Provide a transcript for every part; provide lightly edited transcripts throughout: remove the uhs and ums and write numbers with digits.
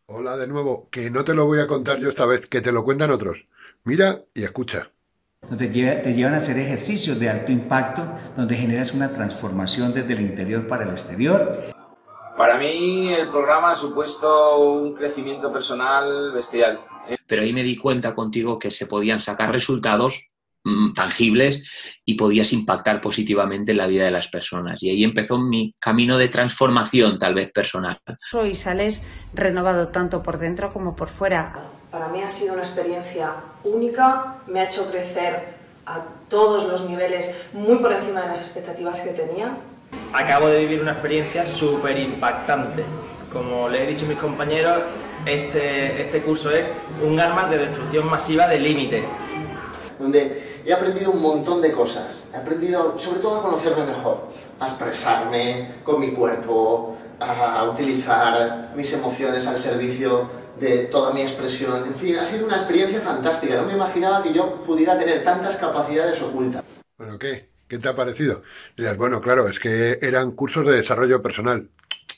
Hola de nuevo, que no te lo voy a contar yo esta vez, que te lo cuentan otros. Mira y escucha. Te llevan a hacer ejercicios de alto impacto, donde generas una transformación desde el interior para el exterior. Para mí el programa ha supuesto un crecimiento personal bestial. Pero ahí me di cuenta contigo que se podían sacar resultados tangibles y podías impactar positivamente en la vida de las personas. Y ahí empezó mi camino de transformación, tal vez personal. Y sales renovado tanto por dentro como por fuera. Para mí ha sido una experiencia única, me ha hecho crecer a todos los niveles, muy por encima de las expectativas que tenía. Acabo de vivir una experiencia súper impactante. Como les he dicho a mis compañeros, este curso es un arma de destrucción masiva de límites. Donde he aprendido un montón de cosas. He aprendido sobre todo a conocerme mejor, a expresarme con mi cuerpo, a utilizar mis emociones al servicio de toda mi expresión. En fin, ha sido una experiencia fantástica. No me imaginaba que yo pudiera tener tantas capacidades ocultas. Bueno, ¿qué? ¿Qué te ha parecido? Dirás, bueno, claro, es que eran cursos de desarrollo personal.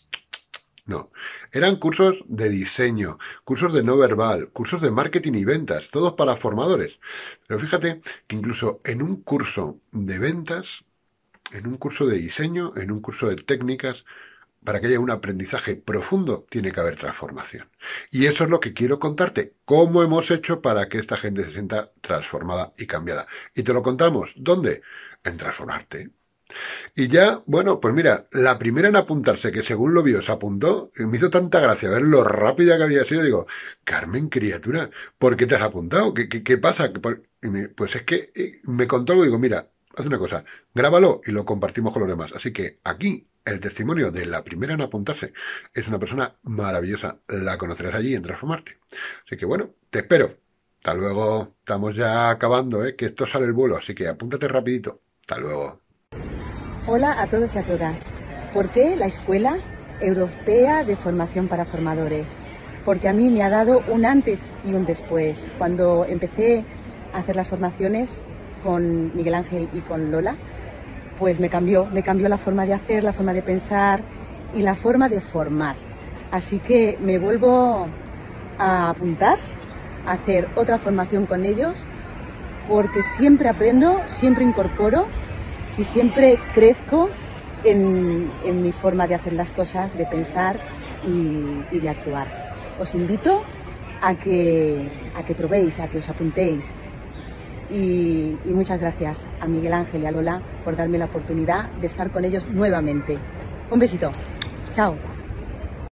No, eran cursos de diseño, cursos de no verbal, cursos de marketing y ventas, todos para formadores. Pero fíjate que incluso en un curso de ventas, en un curso de diseño, en un curso de técnicas, para que haya un aprendizaje profundo, tiene que haber transformación. Y eso es lo que quiero contarte, cómo hemos hecho para que esta gente se sienta transformada y cambiada. Y te lo contamos, ¿dónde? En Transformarte. Y ya, bueno, pues mira, la primera en apuntarse, que según lo vio se apuntó, y me hizo tanta gracia ver lo rápida que había sido, digo, Carmen, criatura, ¿por qué te has apuntado? ¿Qué pasa? Pues es que me contó algo, digo, mira, haz una cosa, grábalo y lo compartimos con los demás. Así que aquí, el testimonio de la primera en apuntarse es una persona maravillosa, la conocerás allí en Transformarte. Así que bueno, te espero. Hasta luego, estamos ya acabando, que esto sale el vuelo, así que apúntate rapidito. Hasta luego. Hola a todos y a todas. ¿Por qué la Escuela Europea de Formación para Formadores? Porque a mí me ha dado un antes y un después. Cuando empecé a hacer las formaciones con Miguel Ángel y con Lola, pues me cambió la forma de hacer, la forma de pensar y la forma de formar. Así que me vuelvo a apuntar a hacer otra formación con ellos, porque siempre aprendo, siempre incorporo y siempre crezco en mi forma de hacer las cosas, de pensar y de actuar. Os invito a que probéis, a que os apuntéis. Y muchas gracias a Miguel Ángel y a Lola por darme la oportunidad de estar con ellos nuevamente. Un besito. Chao.